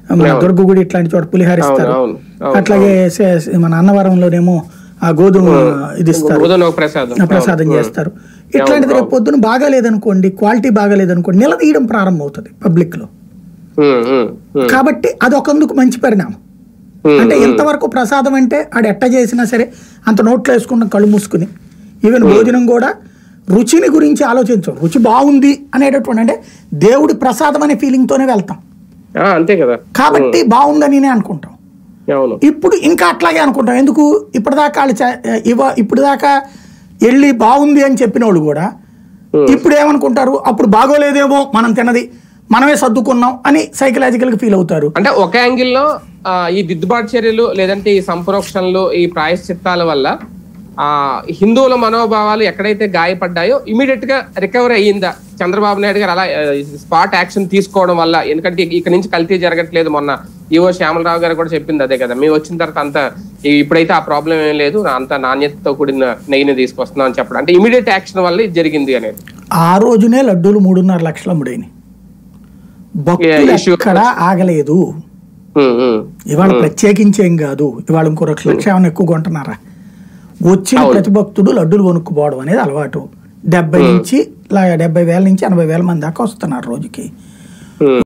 మన దుర్గగుడి ఇట్లాంటి చోట పులిహార ఇస్తారు. అట్లాగే మన అన్నవరంలోనేమో ఆ గోధుమ ఇది ఇస్తారు, ప్రసాదం చేస్తారు. ఇట్లాంటిది రేపు పొద్దున బాగాలేదనుకోండి, క్వాలిటీ బాగాలేదనుకోండి, నిలదీయడం ప్రారంభం అవుతుంది పబ్లిక్ లో. కాబట్టి అది ఒకందుకు మంచి పరిణామం. అంటే ఎంతవరకు ప్రసాదం అంటే ఆడు ఎట్ట చేసినా సరే అంత నోట్లో వేసుకున్న కళ్ళు మూసుకుని, ఈవెన్ భోజనం కూడా రుచిని గురించి ఆలోచించం, రుచి బాగుంది అనేటటువంటి, అంటే దేవుడి ప్రసాదం అనే ఫీలింగ్ తోనే వెళ్తాం అంతే కదా, కాబట్టి బాగుందని అనుకుంటాం. ఇప్పుడు ఇంకా అట్లాగే అనుకుంటాం. ఎందుకు ఇప్పటిదాకా ఇప్పుడు దాకా వెళ్ళి బాగుంది అని చెప్పిన వాళ్ళు కూడా ఇప్పుడు ఏమనుకుంటారు, అప్పుడు బాగోలేదేమో మనం తిన్నది, మనమే సర్దుకున్నాం అని సైకలాజికల్ గా ఫీల్ అవుతారు. అంటే ఒక యాంగిల్లో ఈ దిద్దుబాటు చర్యలు లేదంటే ఈ సంప్రోక్షణలు ఈ ప్రాయశ్చిత్తాల వల్ల హిందువుల మనోభావాలు ఎక్కడైతే గాయపడ్డాయో ఇమీడియట్ గా రికవర్ అయ్యిందా చంద్రబాబు నాయుడు గారు అలా స్పాట్ యాక్షన్ తీసుకోవడం వల్ల? ఎందుకంటే ఇక్కడ నుంచి కల్తీ జరగట్లేదు, మొన్న ఈవో శ్యామలరావు గారు కూడా చెప్పింది అదే కదా, మేము వచ్చిన తర్వాత అంత ఇప్పుడైతే ఆ ప్రాబ్లం ఏం లేదు, అంత నాణ్యతతో కూడిన నెయ్యిని తీసుకొస్తున్నాం అని చెప్పడం, అంటే ఇమీడియట్ యాక్షన్ వల్ల ఇది జరిగింది అనేది. ఆ రోజునే లడ్డూలు 3.5 లక్షలు అమ్ముడైనాయి, భక్తులు ఎక్కడ ఆగలేదు. ఇవాళ ప్రత్యేకించేం కాదు, ఇవాళ ఇంకో 1 లక్ష ఏమైనా ఎక్కువ కొంటున్నారా? వచ్చిన ప్రతి భక్తుడు లడ్డూలు కొనుక్కుపోవడం అనేది అలవాటు. 70,000 నుంచి 80,000 నుంచి 80,000 మంది దాకా వస్తున్నారు రోజుకి.